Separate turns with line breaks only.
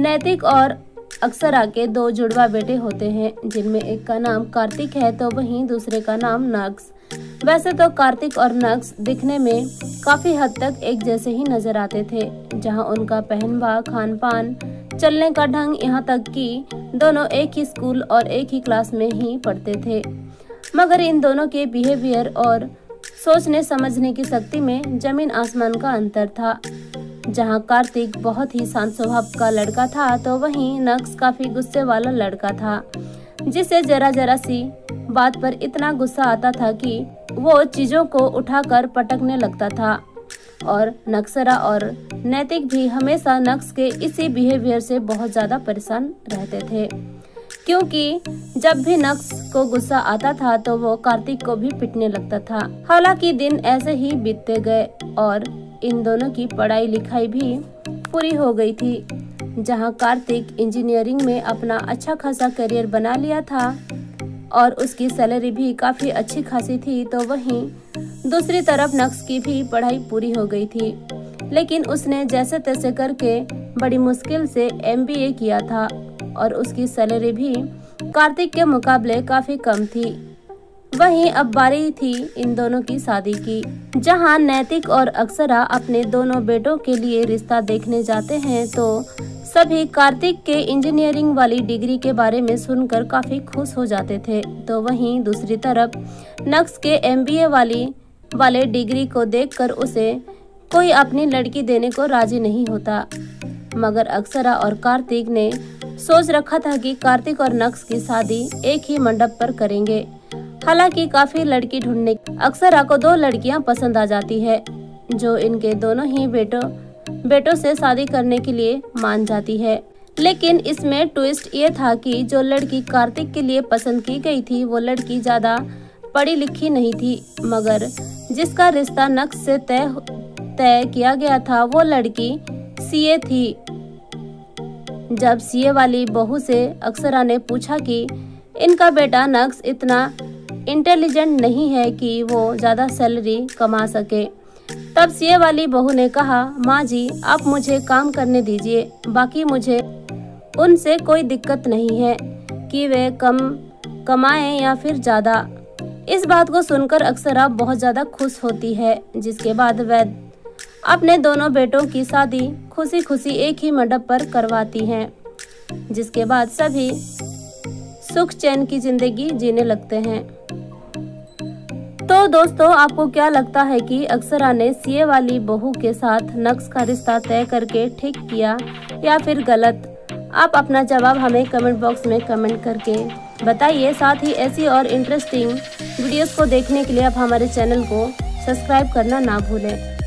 नैतिक और अक्षरा के 2 जुड़वा बेटे होते हैं, जिनमें एक का नाम कार्तिक है तो वहीं दूसरे का नाम नक्स। वैसे तो कार्तिक और नक्स दिखने में काफी हद तक एक जैसे ही नजर आते थे, जहां उनका पहनवा, खान पान, चलने का ढंग, यहाँ तक कि दोनों एक ही स्कूल और एक ही क्लास में ही पढ़ते थे। मगर इन दोनों के बिहेवियर और सोचने समझने की शक्ति में जमीन आसमान का अंतर था। जहां कार्तिक बहुत ही शांत स्वभाव का लड़का था तो वहीं नक्स काफी गुस्से वाला लड़का था, जिसे जरा जरा सी बात पर इतना गुस्सा आता था कि वो चीजों को उठाकर पटकने लगता था। और नक्सरा और नैतिक भी हमेशा नक्स के इसी बिहेवियर से बहुत ज्यादा परेशान रहते थे, क्योंकि जब भी नक्स को गुस्सा आता था तो वो कार्तिक को भी पिटने लगता था। हालांकि दिन ऐसे ही बीतते गए और इन दोनों की पढ़ाई लिखाई भी पूरी हो गई थी। जहां कार्तिक इंजीनियरिंग में अपना अच्छा खासा करियर बना लिया था और उसकी सैलरी भी काफी अच्छी खासी थी, तो वहीं दूसरी तरफ नक्स की भी पढ़ाई पूरी हो गई थी, लेकिन उसने जैसे तैसे करके बड़ी मुश्किल से MBA किया था और उसकी सैलरी भी कार्तिक के मुकाबले काफी कम थी। वहीं अब बारी थी इन दोनों की शादी की, जहां नैतिक और अक्षरा अपने दोनों बेटों के लिए रिश्ता देखने जाते हैं तो सभी कार्तिक के इंजीनियरिंग वाली डिग्री के बारे में सुनकर काफी खुश हो जाते थे, तो वहीं दूसरी तरफ नक्स के MBA वाले डिग्री को देखकर उसे कोई अपनी लड़की देने को राजी नहीं होता। मगर अक्षरा और कार्तिक ने सोच रखा था कि कार्तिक और नक्स की शादी एक ही मंडप पर करेंगे। हालांकि काफी लड़की ढूंढने अक्षरा को 2 लड़कियां पसंद आ जाती है, जो इनके दोनों ही बेटों से शादी करने के लिए मान जाती है। लेकिन इसमें ट्विस्ट ये था कि जो लड़की कार्तिक के लिए पसंद की गई थी वो लड़की ज्यादा पढ़ी लिखी नहीं थी, मगर जिसका रिश्ता नक्स से तय किया गया था वो लड़की CA थी। जब CA वाली बहू से अक्षरा ने पूछा कि इनका बेटा नक्स इतना इंटेलिजेंट नहीं है कि वो ज्यादा सैलरी कमा सके, तब CA वाली बहू ने कहा, माँ जी आप मुझे काम करने दीजिए, बाकी मुझे उनसे कोई दिक्कत नहीं है कि वे कम कमाएं या फिर ज्यादा। इस बात को सुनकर अक्षरा बहुत ज्यादा खुश होती है, जिसके बाद वह अपने दोनों बेटों की शादी खुशी खुशी एक ही मंडप पर करवाती हैं, जिसके बाद सभी सुख चैन की जिंदगी जीने लगते हैं। तो दोस्तों, आपको क्या लगता है कि अक्षरा ने CA वाली बहू के साथ नक्स का रिश्ता तय करके ठीक किया या फिर गलत? आप अपना जवाब हमें कमेंट बॉक्स में कमेंट करके बताइए। साथ ही ऐसी और इंटरेस्टिंग वीडियोस को देखने के लिए आप हमारे चैनल को सब्सक्राइब करना ना भूलें।